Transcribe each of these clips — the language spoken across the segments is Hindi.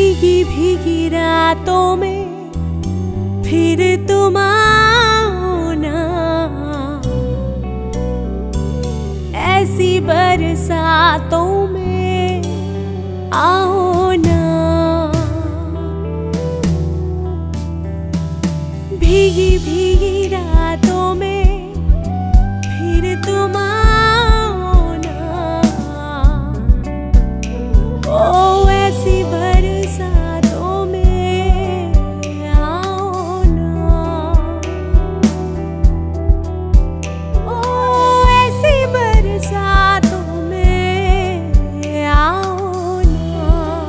भीगी भीगी रातों में फिर तुम आओ ना, ऐसी बरसातों में आओ ना। भीगी भीगी रातों में फिर तुम आओ ना, ओ ऐसी बरसातों में आओ ना, ओ ऐसी बरसातों में आओ ना।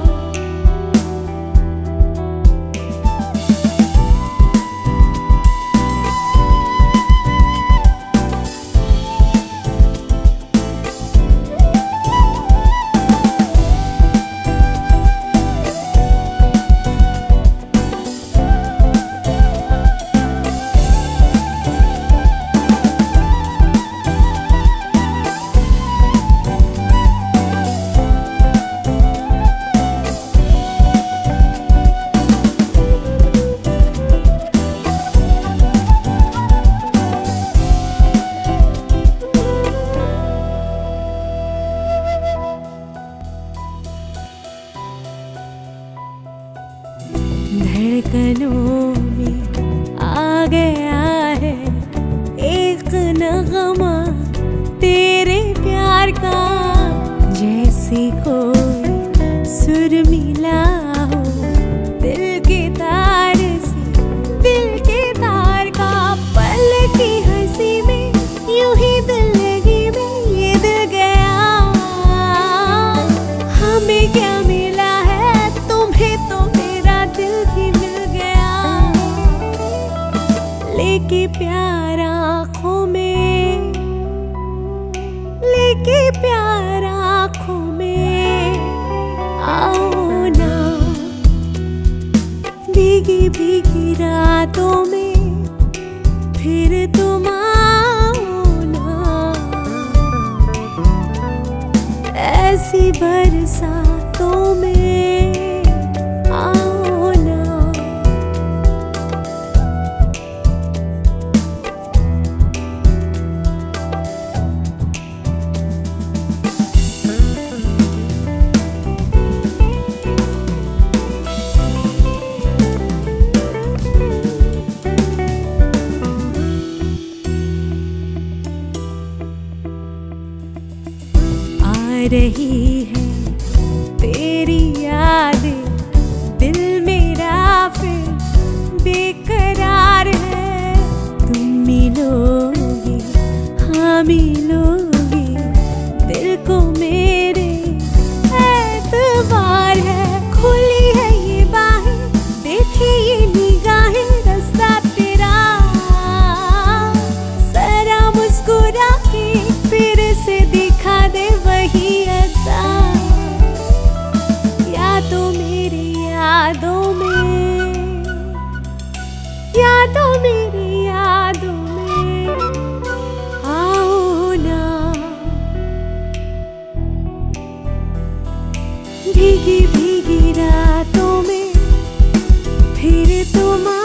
धड़कनों में आ गया है एक नगमा तेरे प्यार का, जैसे कोई सुर मिला हो दिल के तार से, दिल के तार का। पल की हंसी में यूं ही दिल लगी में ये दिल गया, हमें क्या मिला है तुम्हें तो मेरा दिल भी मिल गया। लेके प्यार आँखों में, लेके प्यार आँखों में आओ ना, भीगी भीगी रातों में फिर तुम आओ ना, ऐसी बरसातों में आओ ना। आ रही है तेरी यादें, दिल मेरा फिर बेकरार है। तुम मिलोगे हाँ मिलोगे, दिल को मेरे एतबार है। खुली है ये बाहें, देखी ये निगाहें, रास्ता तेरा जरा मुस्कुरा के फिर से दिखा दे वही अदा। यादों मेरी यादों में, यादों मेरी यादों में आओ ना, भीगी भीगी रातों में फिर तुम